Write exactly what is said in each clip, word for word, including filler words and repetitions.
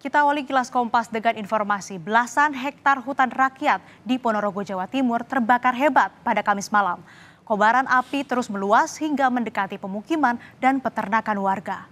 Kita awali kilas Kompas dengan informasi belasan hektar hutan rakyat di Ponorogo, Jawa Timur terbakar hebat pada Kamis malam. Kobaran api terus meluas hingga mendekati pemukiman dan peternakan warga.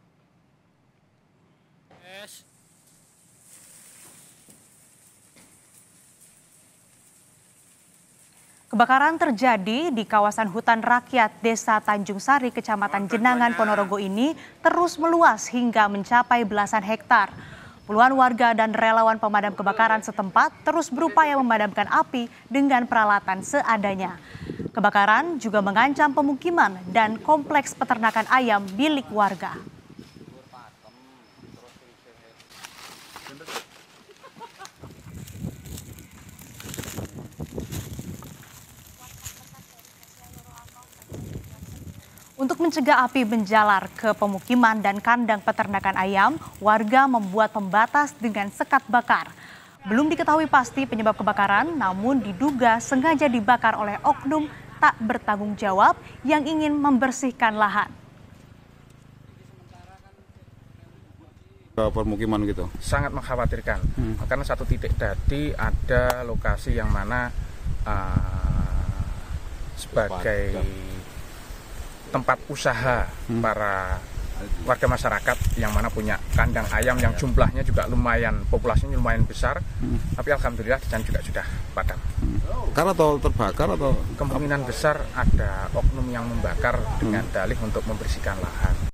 Kebakaran terjadi di kawasan hutan rakyat Desa Tanjung Sari, Kecamatan Jenangan, Ponorogo ini terus meluas hingga mencapai belasan hektar. Puluhan warga dan relawan pemadam kebakaran setempat terus berupaya memadamkan api dengan peralatan seadanya. Kebakaran juga mengancam pemukiman dan kompleks peternakan ayam milik warga. Untuk mencegah api menjalar ke pemukiman dan kandang peternakan ayam, warga membuat pembatas dengan sekat bakar. Belum diketahui pasti penyebab kebakaran, namun diduga sengaja dibakar oleh oknum tak bertanggung jawab yang ingin membersihkan lahan. Permukiman gitu sangat mengkhawatirkan, hmm. karena satu titik tadi ada lokasi yang mana uh, sebagai tempat usaha hmm. para warga masyarakat yang mana punya kandang ayam yang jumlahnya juga lumayan, populasinya lumayan besar, hmm. tapi alhamdulillah dan juga sudah padam. Hmm. Karena atau terbakar atau kemungkinan besar ada oknum yang membakar dengan dalih untuk membersihkan lahan.